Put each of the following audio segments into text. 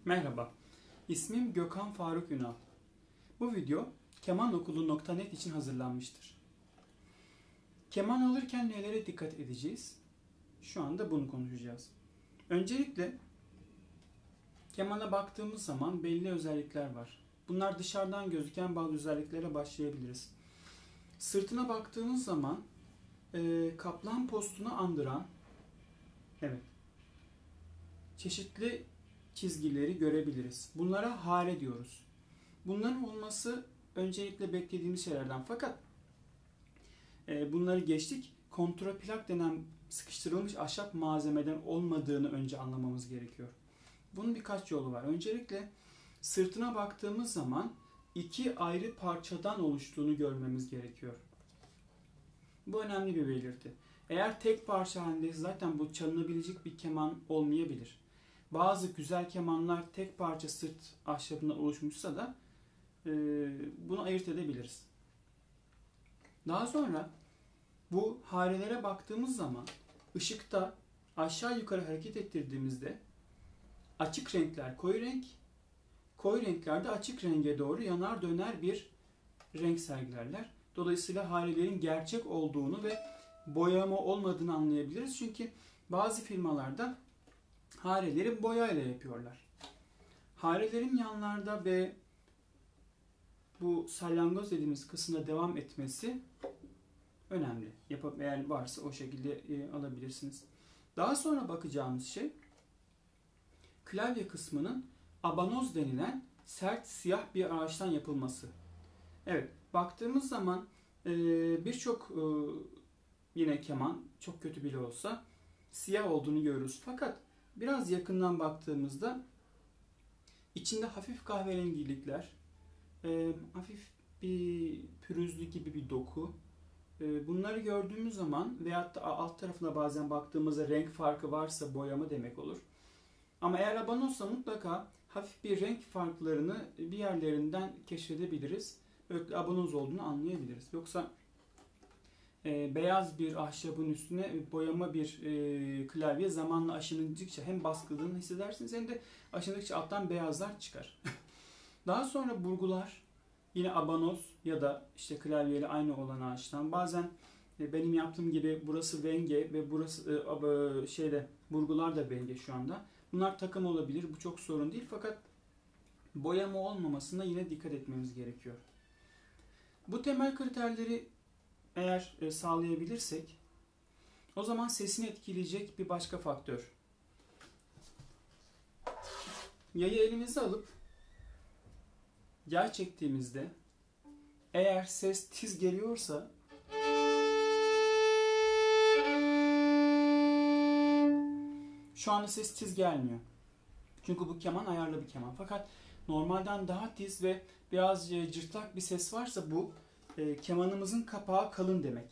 Merhaba, ismim Gökhan Faruk Ünal. Bu video kemanokulu.net için hazırlanmıştır. Keman alırken nelere dikkat edeceğiz? Şu anda bunu konuşacağız. Öncelikle kemana baktığımız zaman belli özellikler var. Bunlar dışarıdan gözüken bazı özelliklere başlayabiliriz. Sırtına baktığımız zaman kaplan postunu andıran çeşitli çizgileri görebiliriz. Bunlara hare diyoruz. Bunların olması öncelikle beklediğimiz şeylerden. Fakat bunları geçtik. Kontraplak denen sıkıştırılmış ahşap malzemeden olmadığını önce anlamamız gerekiyor. Bunun birkaç yolu var. Öncelikle sırtına baktığımız zaman iki ayrı parçadan oluştuğunu görmemiz gerekiyor. Bu önemli bir belirti. Eğer tek parça halinde zaten bu çalınabilecek bir keman olmayabilir. Bazı güzel kemanlar tek parça sırt ahşabından oluşmuşsa da bunu ayırt edebiliriz. Daha sonra bu harelere baktığımız zaman ışıkta aşağı yukarı hareket ettirdiğimizde açık renkler koyu renk, koyu renklerde açık renge doğru yanar döner bir renk sergilerler. Dolayısıyla harelerin gerçek olduğunu ve boyama olmadığını anlayabiliriz. Çünkü bazı firmalarda hareleri boyayla yapıyorlar. Harelerin yanlarda ve bu salyangoz dediğimiz kısımda devam etmesi önemli. Eğer varsa o şekilde alabilirsiniz. Daha sonra bakacağımız şey klavye kısmının abanoz denilen sert siyah bir ağaçtan yapılması. Evet, baktığımız zaman birçok yine keman çok kötü bile olsa siyah olduğunu görürüz. Fakat biraz yakından baktığımızda içinde hafif kahverengilikler, hafif bir pürüzlü gibi bir doku. Bunları gördüğümüz zaman veyahut da alt tarafına bazen baktığımızda renk farkı varsa boyama demek olur. Ama eğer abanozsa mutlaka hafif bir renk farklarını bir yerlerinden keşfedebiliriz. Böyle abanoz olduğunu anlayabiliriz. Yoksa beyaz bir ahşabın üstüne boyama bir klavye zamanla aşındıkça hem baskıldığını hissedersiniz hem de aşındıkça alttan beyazlar çıkar. Daha sonra burgular yine abanoz ya da işte klavyeyle aynı olan ağaçtan. Bazen benim yaptığım gibi burası Wenge ve burası burgular da Wenge şu anda. Bunlar takım olabilir. Bu çok sorun değil fakat boyama olmamasına yine dikkat etmemiz gerekiyor. Bu temel kriterleri eğer sağlayabilirsek o zaman sesini etkileyecek bir başka faktör. Yayı elimize alıp yay çektiğimizde eğer ses tiz geliyorsa şu anda ses tiz gelmiyor. Çünkü bu keman ayarlı bir keman. Fakat normalden daha tiz ve biraz cırtlak bir ses varsa bu kemanımızın kapağı kalın demek.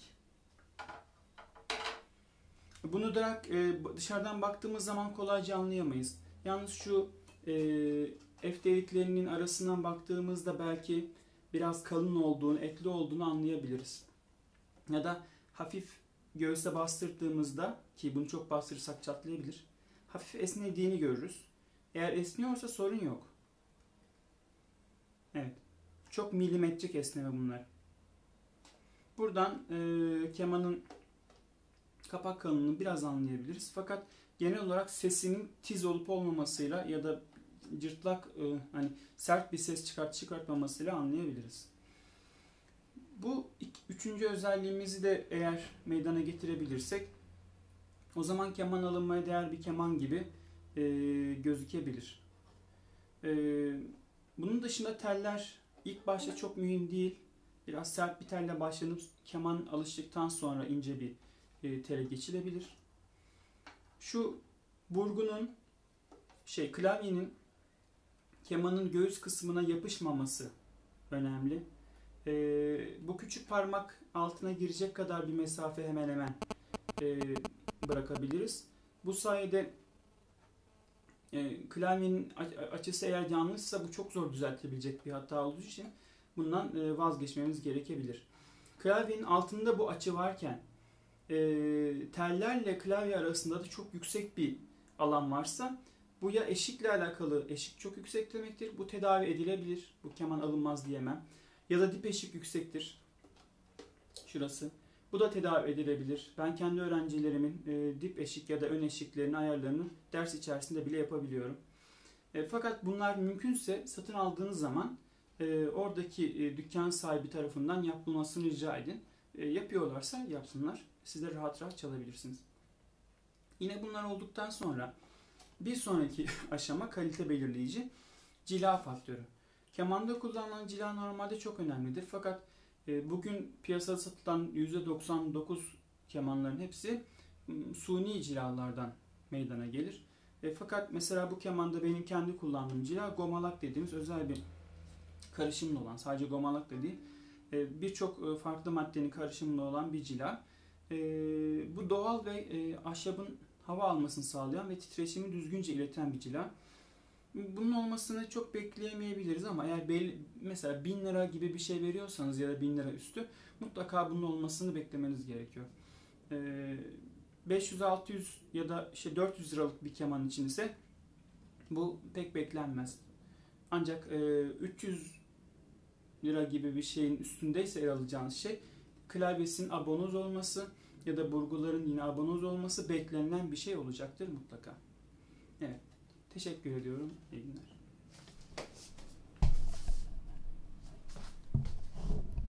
Bunu dışarıdan baktığımız zaman kolayca anlayamayız. Yalnız şu F deliklerinin arasından baktığımızda belki biraz kalın olduğunu, etli olduğunu anlayabiliriz. Ya da hafif göğüse bastırdığımızda, ki bunu çok bastırırsak çatlayabilir, hafif esnediğini görürüz. Eğer esniyorsa sorun yok. Evet. Çok milimetrik esneme bunlar. Buradan kemanın kapak kalınlığını biraz anlayabiliriz. Fakat genel olarak sesinin tiz olup olmamasıyla ya da cırtlak sert bir ses çıkartmamasıyla anlayabiliriz. Bu üçüncü özelliğimizi de eğer meydana getirebilirsek o zaman keman alınmaya değer bir keman gibi gözükebilir. Bunun dışında teller ilk başta çok mühim değil. Biraz sert bir telle başlanıp keman alıştıktan sonra ince bir tele geçilebilir. Şu burgunun klavyenin kemanın göğüs kısmına yapışmaması önemli. Bu küçük parmak altına girecek kadar bir mesafe hemen hemen bırakabiliriz. Bu sayede klavyenin açısı eğer yanlışsa bu çok zor düzeltilebilecek bir hata olduğu için bundan vazgeçmemiz gerekebilir. Klavyenin altında bu açı varken tellerle klavye arasında da çok yüksek bir alan varsa Bu ya eşikle alakalı, eşik çok yüksek demektir. Bu tedavi edilebilir. Bu keman alınmaz diyemem. Ya da dip eşik yüksektir. Şurası. Bu da tedavi edilebilir. Ben kendi öğrencilerimin dip eşik ya da ön eşiklerin ayarlarını ders içerisinde bile yapabiliyorum. Fakat bunlar mümkünse satın aldığınız zaman oradaki dükkan sahibi tarafından yapılmasını rica edin. Yapıyorlarsa yapsınlar. Siz de rahat rahat çalabilirsiniz. Yine bunlar olduktan sonra bir sonraki aşama kalite belirleyici cila faktörü. Kemanda kullanılan cila normalde çok önemlidir. Fakat bugün piyasada satılan %99 kemanların hepsi suni cilalardan meydana gelir. Fakat mesela bu kemanda benim kendi kullandığım cila gomalak dediğimiz özel bir karışımlı olan, sadece gomalak da değil, birçok farklı maddenin karışımlı olan bir cila. Bu doğal ve ahşabın hava almasını sağlayan ve titreşimi düzgünce ileten bir cila. Bunun olmasını çok bekleyemeyebiliriz ama eğer mesela 1000 lira gibi bir şey veriyorsanız ya da 1000 lira üstü mutlaka bunun olmasını beklemeniz gerekiyor. 500-600 ya da 400 liralık bir keman için ise bu pek beklenmez. Ancak 300 lira gibi bir şeyin üstündeyse el alacağınız şey klavyesinin abonoz olması ya da burguların yine abonoz olması beklenilen bir şey olacaktır mutlaka. Evet. Teşekkür ediyorum. İyi günler.